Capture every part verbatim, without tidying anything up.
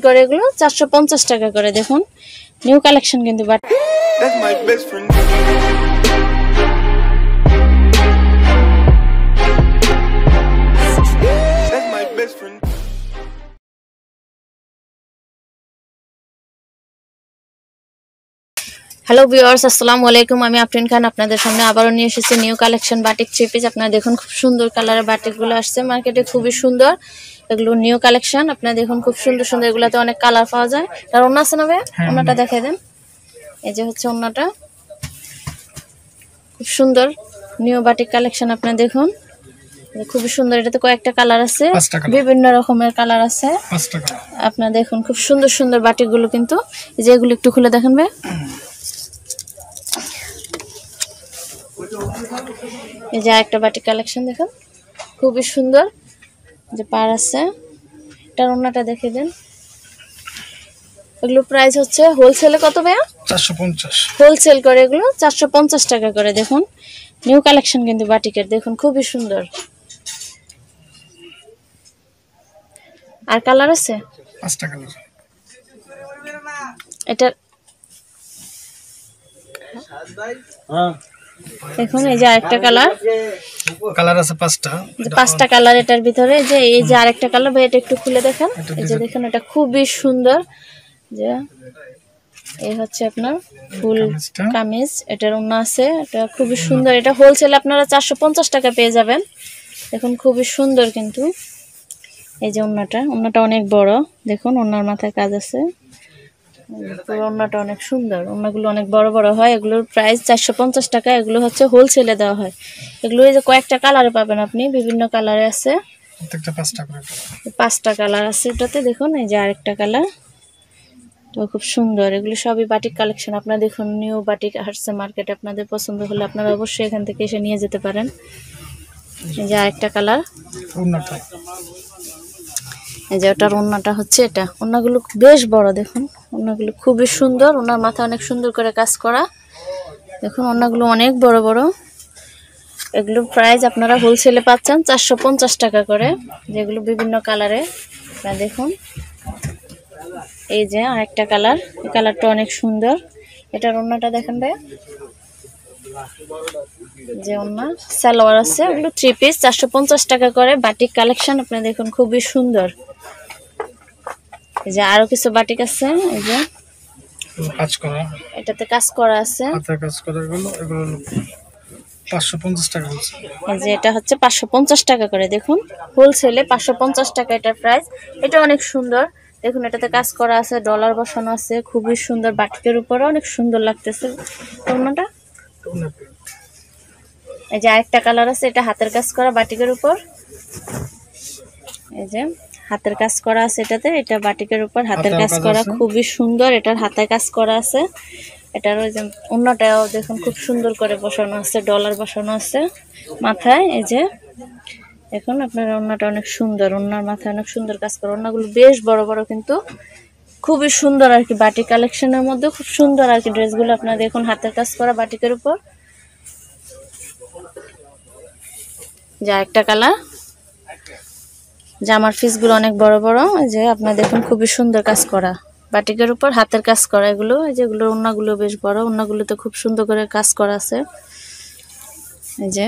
করে এগুলো চারশো পঞ্চাশ টাকা করে। দেখুন নিউ কালেকশন কিন্তু বাট হ্যালো ভিউয়ার্স, আসসালামু আলাইকুম। আমি আফরিন খান আপনাদের সামনে আবারও নিয়ে এসেছি new collection batik three piece. আপনারা দেখুন খুব সুন্দর কালারের বাটিকগুলো আসছে মার্কেটে, খুবই সুন্দর। এগুলো নিউ কালেকশন, আপনারা দেখুন খুব সুন্দর সুন্দর। এগুলোতে অনেক কালার পাওয়া যায়। আর ওন্না আছে না ভাই? ওন্নাটা দেখাই দেন। এই যে হচ্ছে ওন্নাটা, খুব সুন্দর নিউ বাটিক কালেকশন। আপনারা দেখুন খুবই সুন্দর। এটাতে কয়েকটা কালার আছে, বিভিন্ন রকমের কালার আছে। আপনারা দেখুন খুব সুন্দর সুন্দর বাটিকগুলো কিন্তু। এই যে এগুলো একটু খুলে দেখেন ভাই। এই যে একটা বাটিক কালেকশন দেখুন খুবই সুন্দর, যে পার আছে। এটার ওন্নাটা দেখে দেন। এগুলো প্রাইস হচ্ছে হোলসেলে কত ভাইয়া? চারশো পঞ্চাশ। হোলসেল করে এগুলো চারশো পঞ্চাশ টাকা করে। দেখুন নিউ কালেকশন কিন্তু বাটিকের, দেখুন খুবই সুন্দর। আর কালার আছে পাঁচটা কালার। এটা দেখুন এই যে আরেকটা কালার, কালার আছে পাঁচটা, পাঁচটা কালার এটার ভিতরে। যে এই যে আরেকটা কালার ভাই, এটা একটু খুলে দেখেন। এই যে দেখেন এটা খুবই সুন্দর। যে এই হচ্ছে আপনার ফুল কামিজ, এটার ওন্না আছে। এটা খুবই সুন্দর। এটা হোলসেল আপনারা চারশো পঞ্চাশ টাকা পেয়ে যাবেন। দেখুন খুবই সুন্দর কিন্তু। এই যে ওন্নাটা, ওন্নাটা অনেক বড়। দেখুন ওন্নার মাথায় কাজ আছে। পুরো ওন্নাটা অনেক সুন্দর। ওন্নাগুলো অনেক বড় বড় হয়। এগুলোর প্রাইস চারশো পঞ্চাশ টাকা। এগুলো হচ্ছে হোলসেলে দেওয়া হয়। এগুলো এই যে কয়েকটা কালারে পাবেন আপনি, বিভিন্ন কালারে আছে। পাঁচটা কালার আছে এটাতে। দেখুন এই যে আরেকটা কালার, তো খুব সুন্দর। এগুলো সবই বাটিক কালেকশন। আপনারা দেখুন নিউ বাটিক আসছে মার্কেটে। আপনাদের পছন্দ হলে আপনারা অবশ্যই এখান থেকে এসে নিয়ে যেতে পারেন। এই যে আরেকটা কালার, এই যে ওটার ওন্নাটা হচ্ছে এটা। ওন্নাগুলো বেশ বড়, দেখুন ওন্নাগুলো খুবই সুন্দর। ওনার মাথা অনেক সুন্দর করে কাজ করা। দেখুন ওন্নাগুলো অনেক বড় বড়। এগুলো প্রাইস আপনারা হোলসেলে পাচ্ছেন চারশো পঞ্চাশ টাকা করে, যেগুলো বিভিন্ন কালারে। আপনারা দেখুন এই যে আরেকটা কালার, এই কালারটা অনেক সুন্দর। এটার ওন্নাটা দেখেন ভাই, যে ওন্না সালোয়ার আছে। এগুলো থ্রি পিস চারশো পঞ্চাশ টাকা করে বাটিক কালেকশন। আপনারা দেখুন খুবই সুন্দর। এই যে আরো কিছু বাটিক আছে, এই যে কাজ করা, এটাতে কাজ করা আছে। হাতে কাজ করা এগুলো এগুলো পাঁচশো পঞ্চাশ টাকা হচ্ছে। এই যে এটা হচ্ছে পাঁচশো পঞ্চাশ টাকা করে। দেখুন হোলসেলে পাঁচশো পঞ্চাশ টাকা এটার প্রাইস। এটা অনেক সুন্দর। দেখুন এটাতে কাজ করা আছে, ডলার বসানো আছে, খুবই সুন্দর। বাটিকের উপরে অনেক সুন্দর লাগতেছে ওন্নাটা। এই যে আরেকটা কালার আছে, এটা হাতের কাজ করা বাটিকের উপর। এই যে হাতের কাজ করা আছে এটাতে, এটা বাটিকের উপর হাতের কাজ করা, খুবই সুন্দর। এটার হাতে কাজ করা আছে। এটার ওই যে ওন্নাটাও দেখুন খুব সুন্দর করে বসানো আছে, ডলার বসানো আছে মাথায়। এই যে দেখুন আপনার ওন্নাটা অনেক সুন্দর। ওন্নার মাথায় অনেক সুন্দর কাজ করা। ওন্নাগুলো বেশ বড় বড় কিন্তু খুবই সুন্দর আর কি। বাটিক কালেকশনের মধ্যে খুব সুন্দর আর কি ড্রেসগুলো। আপনারা দেখুন হাতের কাজ করা বাটিকের উপর। যা একটা কালার, জামার পিসগুলো অনেক বড় বড়। এই যে আপনারা দেখুন খুবই সুন্দর কাজ করা বাটিকের উপর, হাতের কাজ করা এগুলো। এই যে এগুলোর ওন্নাগুলো বেশ বড়। ওন্নাগুলোতে খুব সুন্দর করে কাজ করা আছে। এই যে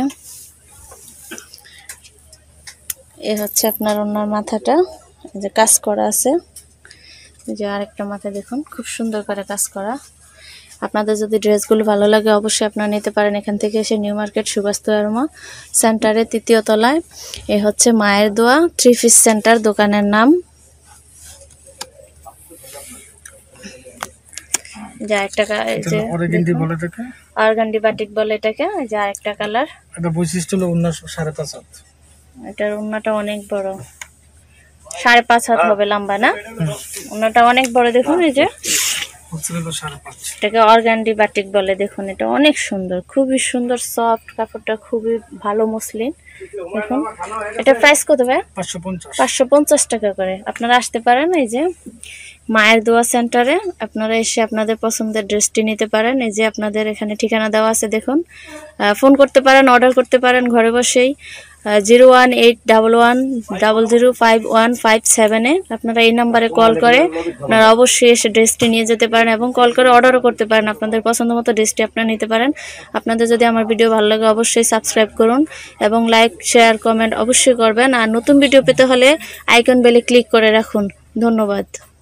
এ হচ্ছে আপনার ওন্নার মাথাটা, এই যে কাজ করা আছে। এই যে আরেকটা মাথা দেখুন খুব সুন্দর করে কাজ করা। আপনাদের যদি ড্রেসগুলো ভালো লাগে অবশ্যই আপনারা নিতে পারেন এখান থেকে এসে। নিউ মার্কেট সুবাস্তু আরমা সেন্টারে তৃতীয় তলায়। এ হচ্ছে মায়ের দোয়া থ্রি পিস সেন্টার দোকানের নাম। যা একটা অর্গান্ডি বাটিক বলে এটাকে। যা একটা কালার, এটা বৈশিষ্ট্য হলো ওন্না সাড়ে পাঁচ হাত। এটার ওন্নাটা অনেক বড়, সাড়ে পাঁচ হাত হবে লম্বা না? ওন্নাটা অনেক বড়। দেখুন এই যে এটাকে অর্গান্ডি বাটিক বলে। দেখুন এটা অনেক সুন্দর, খুবই সুন্দর, সফট কাপড়টা, খুবই ভালো মসলিন। দেখুন এটা প্রাইস কত ভাই? পাঁচশো পঞ্চাশ টাকা করে। আপনারা আসতে পারেন এই যে মায়ের দোয়া সেন্টারে। আপনারা এসে আপনাদের পছন্দের ড্রেসটি নিতে পারেন। এই যে আপনাদের এখানে ঠিকানা দেওয়া আছে, দেখুন ফোন করতে পারেন, অর্ডার করতে পারেন ঘরে বসেই। Zero one eight double one double zero five one five সেভেনে। আপনারা এই নাম্বারে কল করে আপনারা অবশ্যই এসে ড্রেসটি নিয়ে যেতে পারেন এবং কল করে অর্ডারও করতে পারেন। আপনাদের পছন্দ মতো ড্রেসটি আপনারা নিতে পারেন। আপনাদের যদি আমার ভিডিও ভালো লাগে অবশ্যই সাবস্ক্রাইব করুন এবং লাইক শেয়ার কমেন্ট অবশ্যই করবেন। আর নতুন ভিডিও পেতে হলে আইকন বেলে ক্লিক করে রাখুন। ধন্যবাদ।